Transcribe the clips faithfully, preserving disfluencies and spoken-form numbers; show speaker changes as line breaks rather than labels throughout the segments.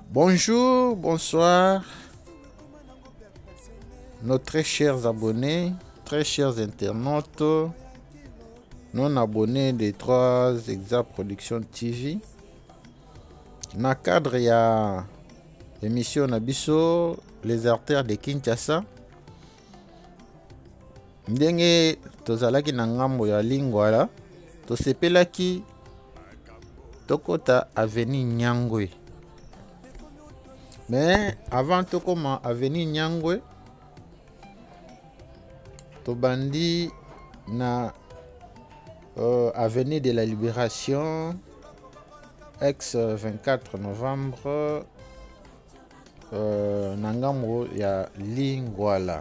Bonjour, bonsoir, nos très chers abonnés, très chers internautes, non abonnés des trois Exa Production T V. Na cadre ya émission Nabiso, les artères de Kinshasa. Ndenge tozalaki na ngambo ya Lingwala, tosepelaki tokota avenue Nyangwe. Mais avant tokoma avenue Nyangwe, tobandi na euh, avenue de la Libération, ex vingt-quatre novembre, euh, na ngambo ya Lingwala.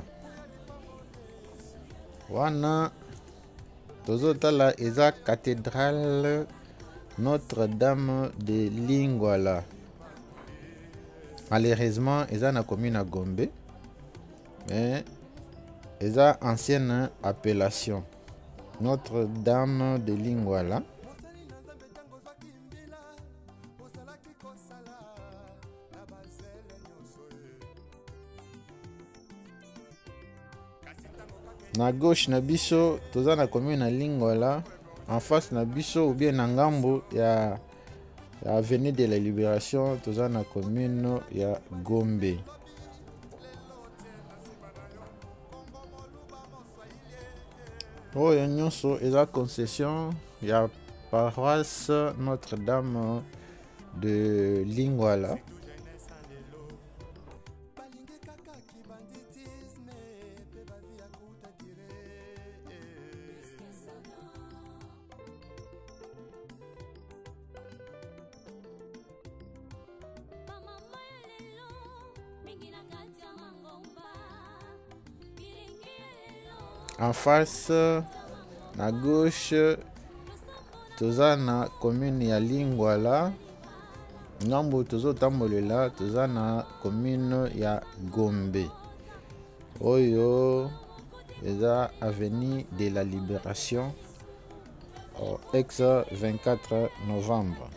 Wana tozotala eza cathédrale Notre-Dame de Lingwala. Malheureusement, eza na commune à Gombe, mais eza ancienne appellation Notre-Dame de Lingwala. Na gauche na biso toza na commune na Lingwala, en face na biso ou bien na ngambo ya, ya avenue de la Libération toza na commune ya Gombe. Oyo nyonso eza concession ya paroisse Notre-Dame de Lingwala. En face, na gauche, toza na commune ya Lingwala. Ngambo tozo tambolela, toza na commune ya Gombe. Oyo, eza avenue de la Libération, ex vingt-quatre novembre.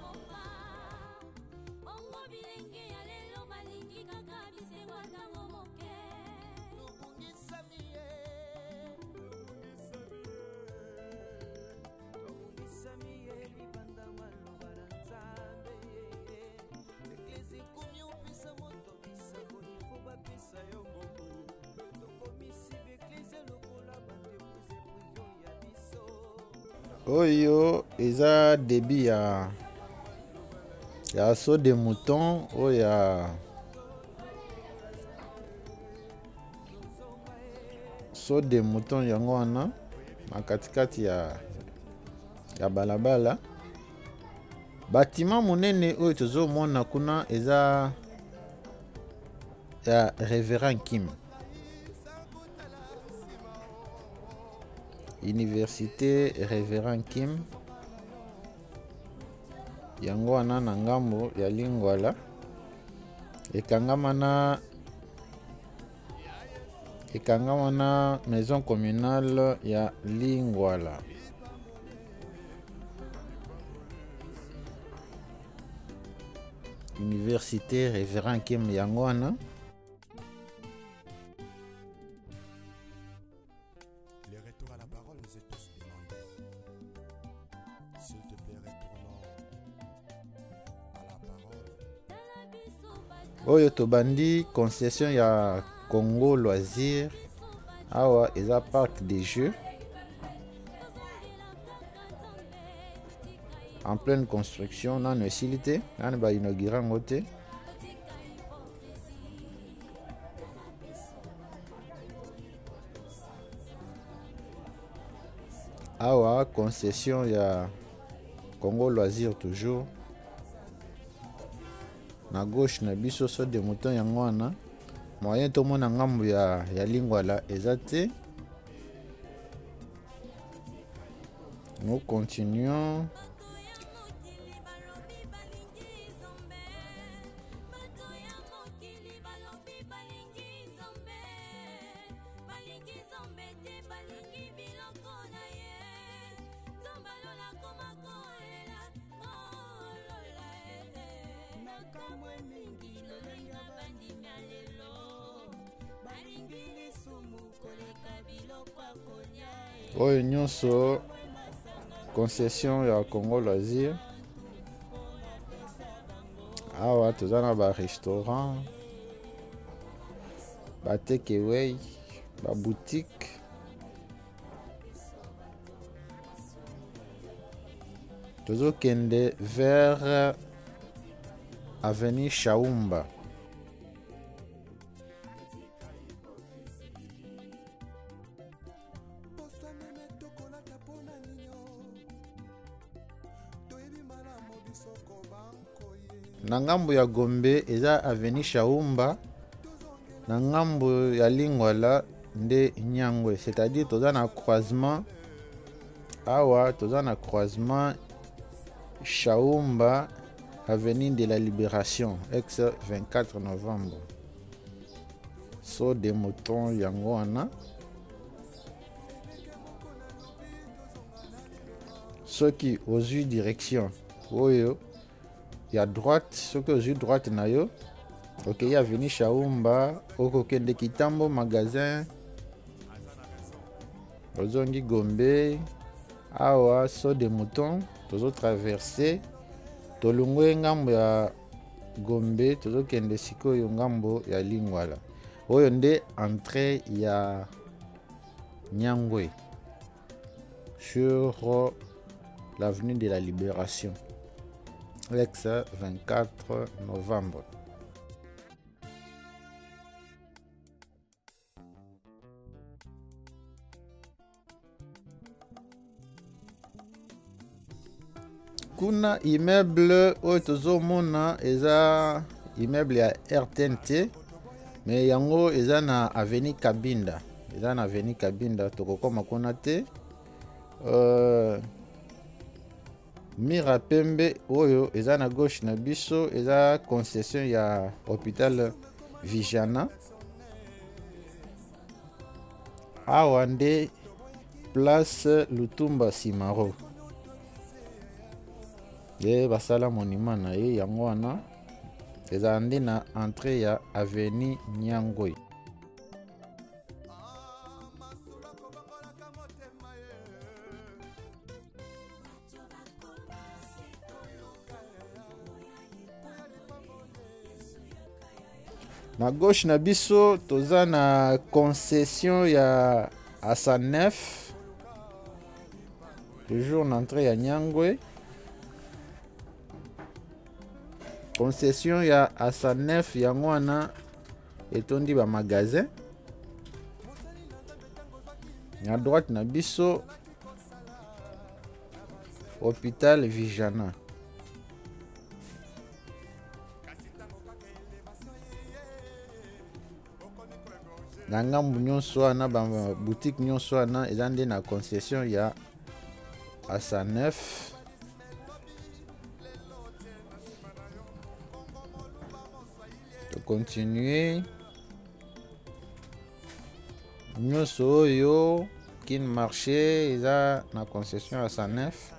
Oyo eza débit ya ya saut de mouton oya saut de mouton yango wana na katikati ya ya balabala. Bâtiment monene oyo tozomona kuna eza ya Révérend Kim. Université Révérend Kim yango wana na ngambo ya Lingwala, ekangama na ekangama na maison communale ya Lingwala. Université Révérend Kim yango wana. Oyo tobandi concession ya Congo Loisir. Awa eza parc des jeux en pleine construction. Nano esilite nani ba inaugura ngote. Awa concession ya Congo Loisir toujours. Na gauche na biso so de mouton yango wana. Moyen to mona ngambo ya, ya Lingwala ezate. Nous continuons. oyo nyonso concession ya Congo Loisir. Awa toza na ba restaurant, ba takeaway, ba boutique, tozokende vers avenue Chaumba. Na ngambo ya Gombe eza avenue Chaumba, na ngambo ya Lingwala nde Nyangwe, c'est-à-dire toza na croisement. Awa toza na croisement Chaumba avenue de la Libération, ex vingt-quatre novembre. So de moutons yango wana. Soki ozui direction oyo ya droite, soki ozui droite na yo, ok, ya avenue Chaumba, okokende Kitambo magasin, ozongi Gombe. Awa so de mouton tozo traverser tolongwe ngambo ya Gombe, tozokende sikoyo ngambo ya Lingwala. Oyo nde entrée ya Nyangwe sur l'avenue de la Libération, ex vingt-quatre novembre. Kuna immeuble oyo tozomona eza immeuble ya R T N T, mais yango eza na avenue Kabinda, eza na avenue Kabinda, tokokoma kuna te. euh, Mira pembe oyo eza na gauche na biso eza concession ya hôpital Vijana. Awa nde place Lutumba Simaro, ye basala monument na ye yango wana eza nde na entrée ya avenue Nyangwe. Na gauche na biso toza na concession ya Asanef, toujours na entrée ya Nyangwe. Concession ya Asanef yango wana etondi ba magasin. Na droite na biso hôpital Vijana. Na ngambu nyonso wana ba boutique nyonso wana eza nde na concession ya Asanef. To continuer nyonso oyo kin marché eza na concession Asanef.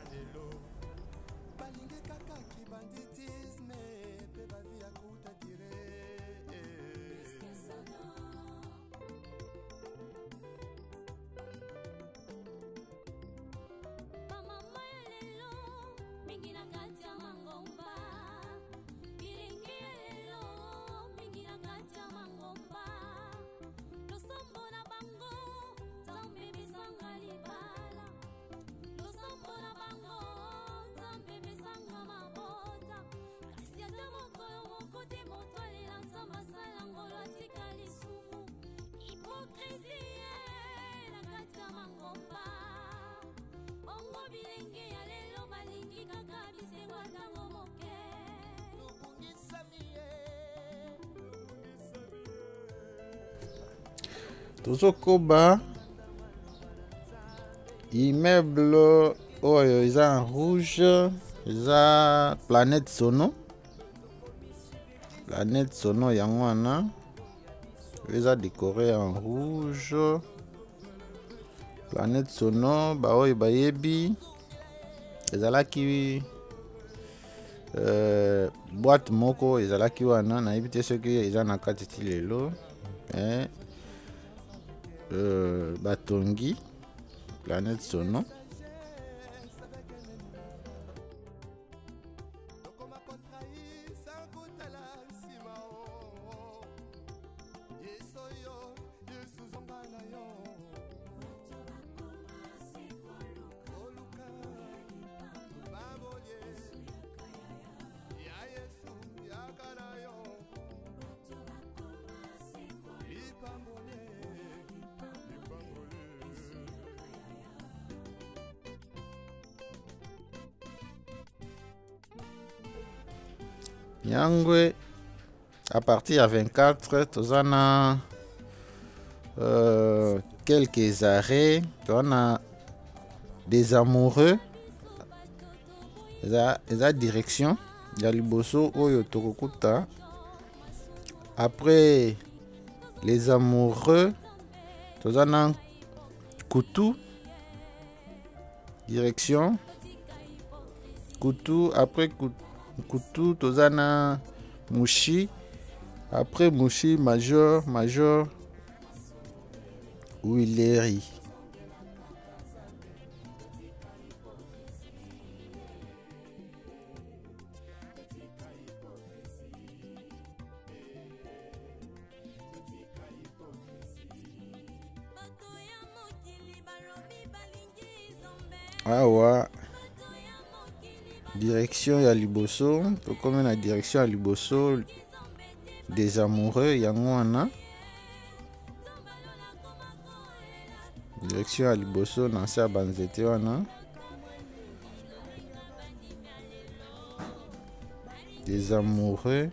Tozokoba immeuble oyo eza en rouge, eza Planète Sono. Planète Sono yango wana eza décoré en rouge. Planète Sono ba oyo bayebi ezalaki euh, boîte moko ezalaki wana nayebi te soki eza na kati ti lelo mais euh, batongi Planète Sono. Nyangwe à partir à vingt-quatre tozana euh, quelques arrêts, on a des amoureux, la direction ya liboso oyo tokokuta. Après les amoureux tozana Kutu direction Kutu. Après Kutu tozana Mushi. Après Mushi Major Major Wileri. Awa direction ya liboso tokomi na direction ya liboso des amoureux yango wana direction ya liboso na se ya banzete wana des amoureux.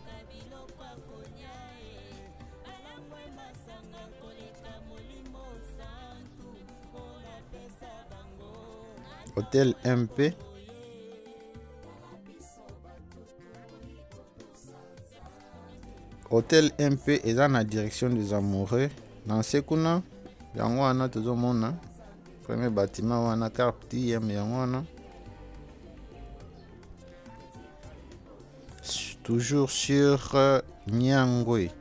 Hôtel M P. Hôtel M P est dans la direction des amoureux. Dans ce kuna, yango wana tozomona premier bâtiment wana carte M yango wana. Toujours sur euh, Nyangwe.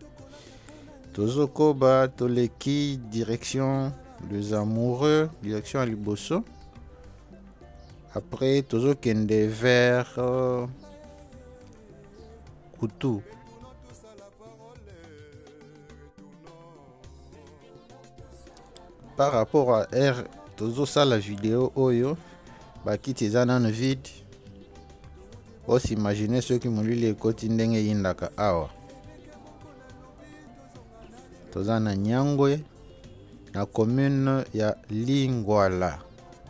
Tozokoba toleki direction des amoureux, direction à Liboso. Après tozo kende vers euh, Kutu. Par rapport à R, tozo ça la vidéo oyo bakiti eza nano vide. Os imaginer ceux qui molili ekoti ndenge yindaka awa. Toza na Nyangwe na commune ya Lingwala.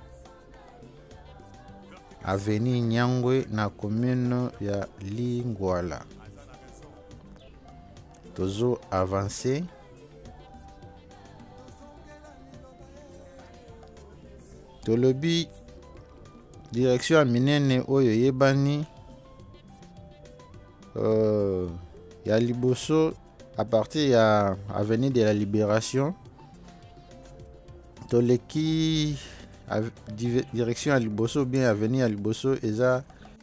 Avenue Nyangwe na commune ya Lingwala. Tozo avancé. Tolobi direction minene oyo yebani euh, ya liboso à partir ya avenue de la Libération. Toleki direction à Liboso bien avenue à Liboso eza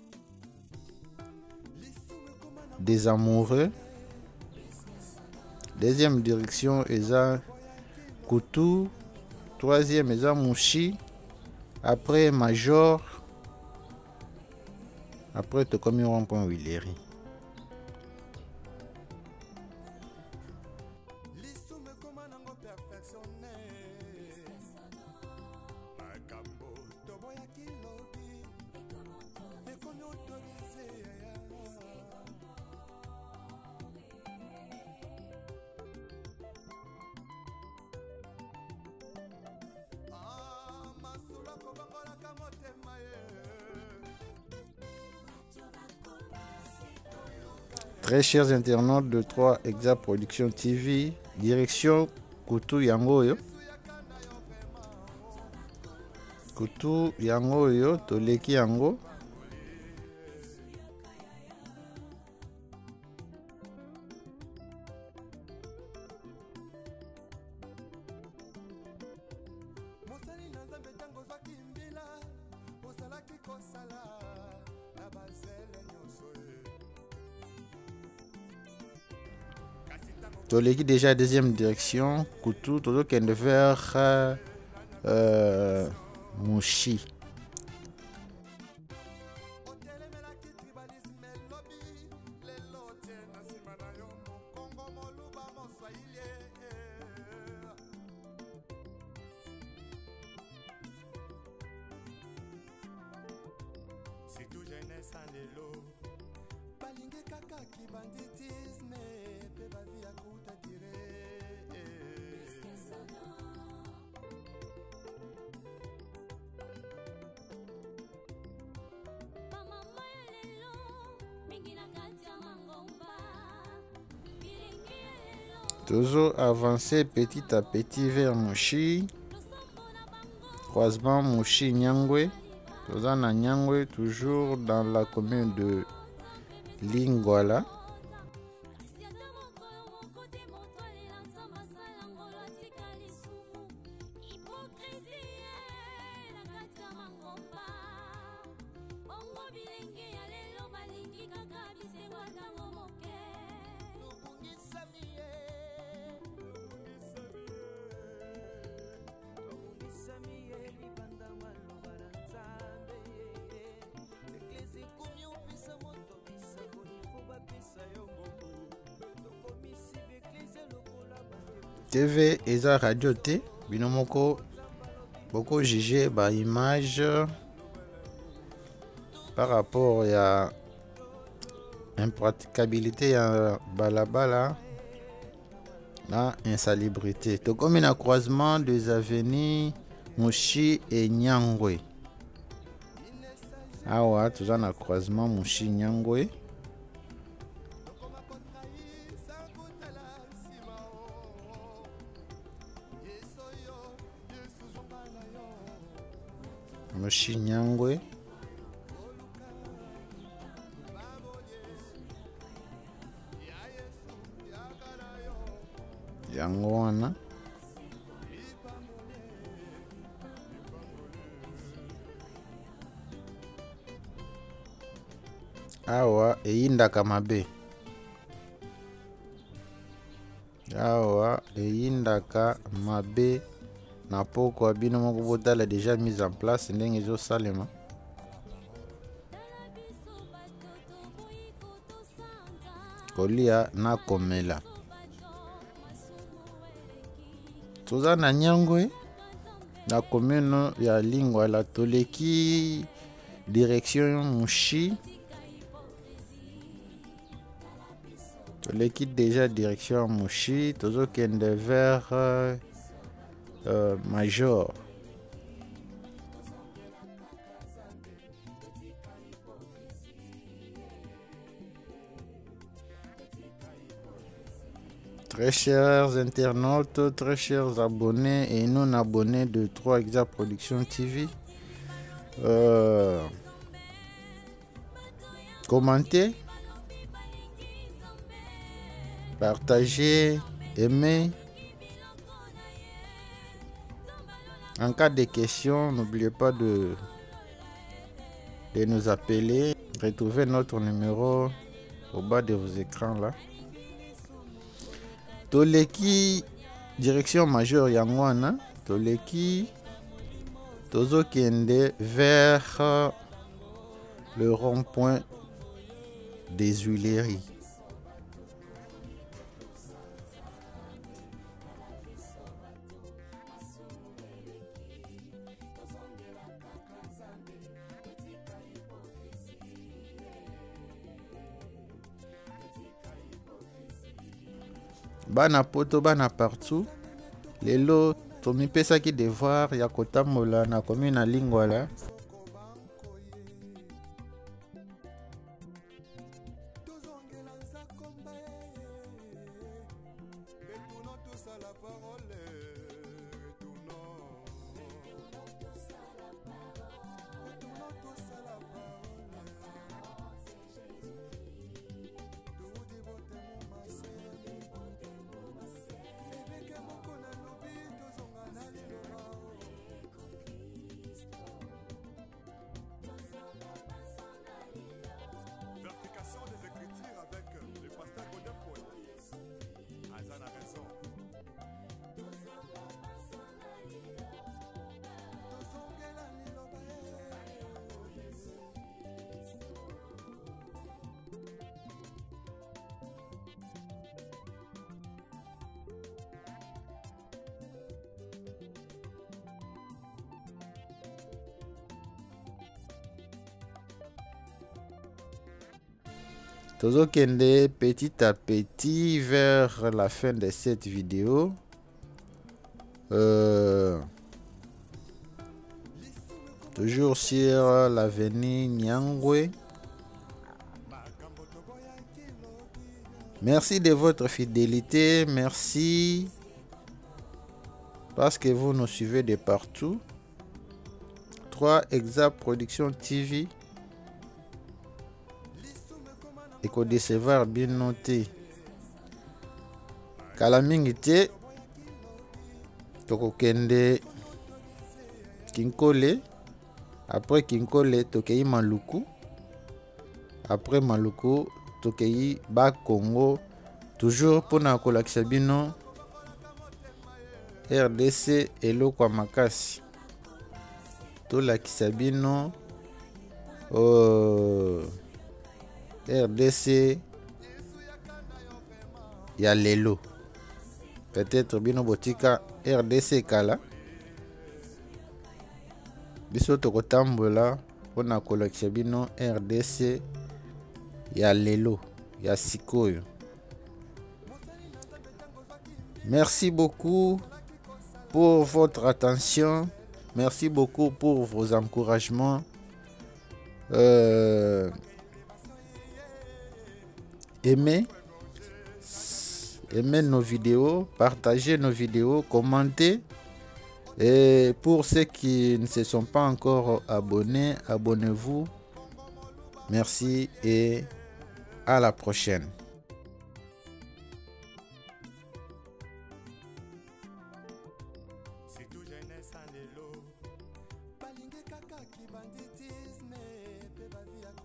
des amoureux. Deuxième direction eza Kutu. Troisième eza Mushi. Après Major. Après te comme rond-point Wileri. Très chers internautes de trois Exa Production T V, direction Kutu Yangoyo. Kutu Yangoyo, Toleki Yango.
Mosali na Nzambe tango zwaki mbila, ozalaki kosala na baze.
toleki déjà deuxième direction kutu tozokende vers euh, Mushi. Toujours avancer petit à petit vers Mushi. Croisement Mushi Nyangwe. Tozana Nyangwe, toujours dans la commune de Lingwala. T V eza radio te bino moko boko juger ba image par rapport à impraticabilité ya balabala na insalubrité. To comme un croisement des avenues Mushi et Nyangwe. Awa toza na croisement Mushi Nyangwe. Mushi Nyangwe. Yango wana awa eyindaka mabe. Awa eyindaka mabe na poko bino moko botala déjà mise en place ndenge ezo salema. Kolia na komela. Toza na Nyangwe na commune ya Lingwala toleki direction Mushi. Toleki déjà direction Mushi, tozokende vers euh, euh, Major. Très chers internautes, très chers abonnés et non abonnés de trois Exact Production T V, euh, commentez, partagez, aimez. En cas de questions, n'oubliez pas de, de nous appeler. Retrouvez notre numéro au bas de vos écrans là. Toleki direction Major Yangwana, Toleki tozokende vers le rond-point des Huileries. Bana poto bana partout. Lelo tomi pesa ki devoir ya kotambola na commune na Lingwala.
Des Écritures avec le pasteur Godin Poète.
Tozokende petit à petit vers la fin de cette vidéo. Euh, toujours sur l'avenue Nyangwe. Merci de votre fidélité. Merci parce que vous nous suivez de partout. trois Exact Production T V. Et qu'on décevoir bien noté. Kalamingite. Tokokende Kinkole. Après Kinkole, Tokei Maluku. Après Maluku, Tokei Bas Congo. Toujours pour na kolakisabino R D C Eloko Makasi. Tola Kisabino oh, R D C ya lelo. Peut-être bino botika R D C kala. Biso tokotambola pona kolakisa bino R D C ya lelo ya sikoyo. Merci beaucoup pour votre attention. Merci beaucoup pour vos encouragements. Euh, aimez, aimez nos vidéos, partagez nos vidéos, commentez. Et pour ceux qui ne se sont pas encore abonnés, abonnez-vous. Merci et à la prochaine. Balingi kaka ki banditisme pe ba via